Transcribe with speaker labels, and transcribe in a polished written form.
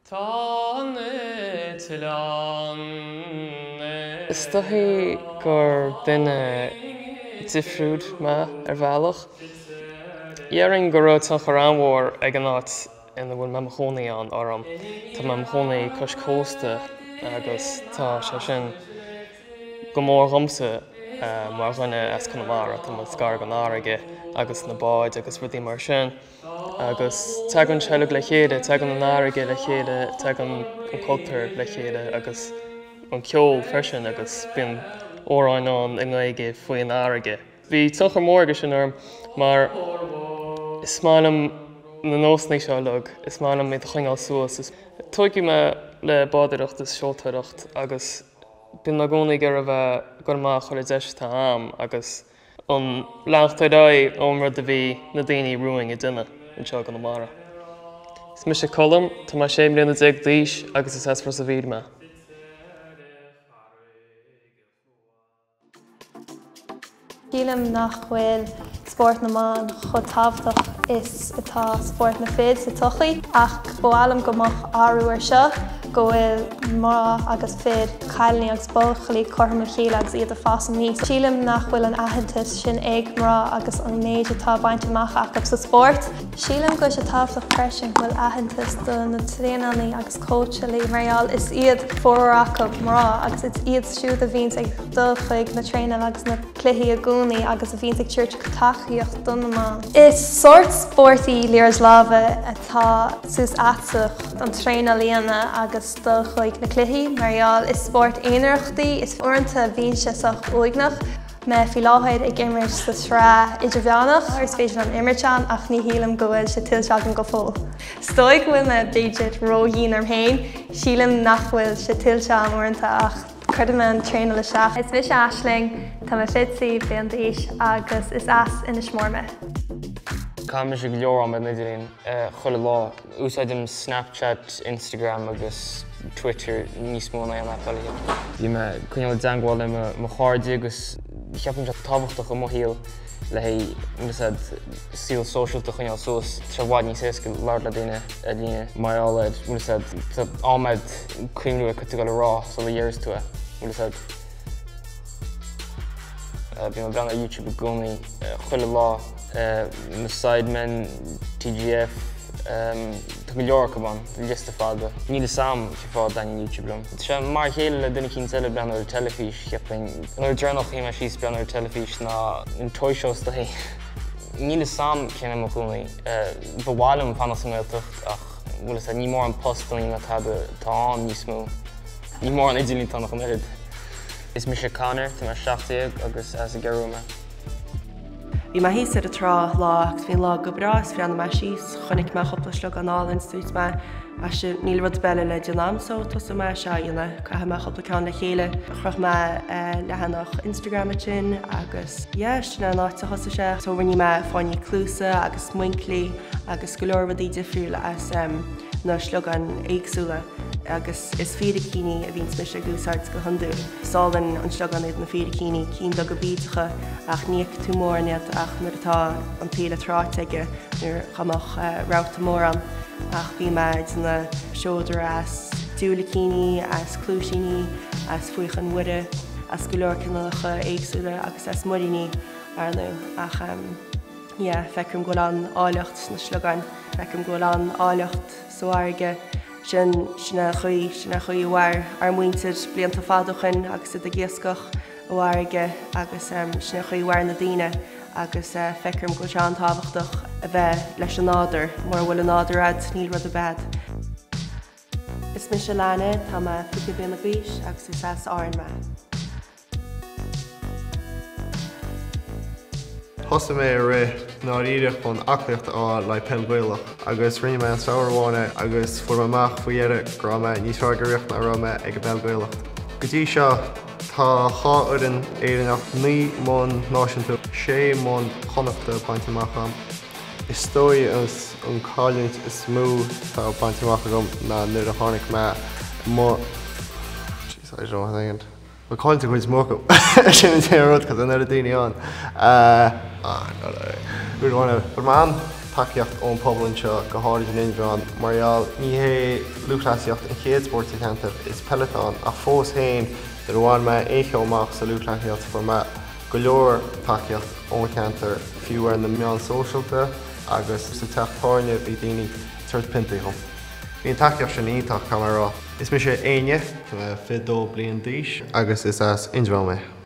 Speaker 1: Stohi gur duine difriúd me bhealach. Dhearing go raibh an choránmhór ag an áit ina bhfuil me chónaí an orm. Tá me chónaí cos cósta agus tá sé sin go mór thomsa mar dhuine as Conamara tá mu scar an áige agus na báid agus rudí mar sin. Agus teag an seilg le chéide, teag an áige le chéide, teag an cultúr le chéide agus an ceol freisin agus bíonn óráinán in gaige faoi an áige. Bhí tuchar mór go sin orm, mar is málam na nósnaí seo lug, is málam mé chuingáil suas. Tuigi me le báidireacht is seoltóireacht agus bíonn na gcónaí gur a bheith gur má chuir deis tá am agus an leachtaidí ómra de bhí na daoine ruúing I duine an seo gan Conamara. Is me sé colm, tá má sé mbliana ag díos agus is as a bhíd me.
Speaker 2: Dílam nach bhfuil sport naán chud tábhachtach is atá sport na féid sa tuchaí ach bhálam go mbeadh áúir seo go bhfuil mrá agus féid cailíní agus bóchaí chorma chéile agus iad a fásan níos. Dílam nach bhfuil an aitheantas sin ag mrá agus an méid atá baint amach ach sa sport. Sílam go sé tábhachtach freisin bhfuil aitheantas do na tréanaí agus coachlaí marall is iad fóracha mrá agus is iad siúd a bhíonn ag dulchuig na tréine agus na cluichí a gúnaí agus a bhíonn ag tíirt go tachaíocht donna má. Is sort sportaí Léarslava atá sús atach an tréine líana agus dulchuig na cluichí marall is sport éonachtaí is uaireanta bhíonn sé sach uignach me fi láthid ag imirt sa srá idir bheannach ar spéisial an imiirteán ach ní hílam go bhfuil sé tilteach go fóil. Stoig bhfuil me beidir róghín ar héin, sílam nach bhfuil sé tilteán uaireanta ach chuirde an tréine le seach. Is bhí Aisling, tá me fitsaí bhí an díos agus is as ina smórme.
Speaker 3: Cá me sé go leor an idirlín chuile lá, úsáidim Snapchat, Instagram agus Twitter níos mó na an apaige. Bhí me chuineáil deangáil me cháirde agus cheapann se tábhachtach go mthíal le síl socialta chuineáil suas se bháid níos éasca leir le daine a líine maiáid ámid cuimú chu go le rá so le dhéirs tú bhí me breanna YouTube a gcónaí chuile lá na sidemen, TGF, tá go leor go ban, lista fáda. Ní le sam sé fád daine YouTube lom. Se mar chéile le duine cinn teile breanna ar telefís cheappain. An dreanach hí me síos breanna ar telefís na an toyshows da hí. Ní le sam chéine mo cúnaí. Bhálam fanna sa méiltocht ach bhfuil ní mór an postalí na tá an níos mó. Ní mór an idirlín tánach an irid. Is me sé Conor, tá me 16 agus as a gearúma.
Speaker 4: Bhí me híos ar a trá lá agus bhíon lá go brás bhí an me síos chunig me chopla slug an álann stúit me a se níl rud beile le deanam so tosa me se dhéanana caithe me chopla ceann le chéile chruch me lehanach Instagram sin agus sinna náit a thosa sé so bhainní me fáinní clúsa agus muinclí agus go leor rudí difriúil as na slug an éagsúla agus is féidir cíní a bhíns me se gúsáid go handú. Sálan an slug an na féidir cíní cín do go bítecha ach níoc tú mór net ach nuair atá an téile tráteige nuair chamach ráta mór an ach bhí meid na seódar as dúla cíní as clúisíní as fuoichan muide as go leor cinnacha éagsúla agus as muiríní arnú ach feicrim go an áileacht na slugan, feicrim go an áileacht soáige sinna chuí bhhair ar muintir blianta fádachan agus a ggéascach bhhaige agus sinna chuí bhhair na daine agus feicrim go seán tábhachtach a bheith leis an náidir mar bhfuil an náidirad níl rud a bhead. Is mi se lena tá fuice bíonna bhís agus is as áin me.
Speaker 5: Thosa mé a ré náíireach chun aclaocht á le Pellghuailach agus rinne me an saoirháine agus fuair amach faoihearre grama níos ráguríocht na rama ag go Pellghuailach. Go dtí seo tá cháudan éireannach 9 món náisiúnta 6 món chonachta baint amach am. Is dói as an cáilint is smú tá baint amach agam na nuair a tháinig me má... Jeez, I don't know. Well, cáilte chuid smóca sin an téarrad cos an ar a daine an. Bhúr bhana, bhur man takeíocht ón poblainn seo go háirid an Inbheán marall ní hé luachláisiocht an chéad sportí cantar is Peloton a fós héin de bháin me écheomach sa luachláisiocht for me go leor takeíocht ón cantar fiú ar na meán socialta agus sa teachtáine bhí daoine tuairt pintaí chum. Bhíon takeíocht sin ítach camerará. Is mi sé aine fidó bliain díos agus is as Inbheán mé.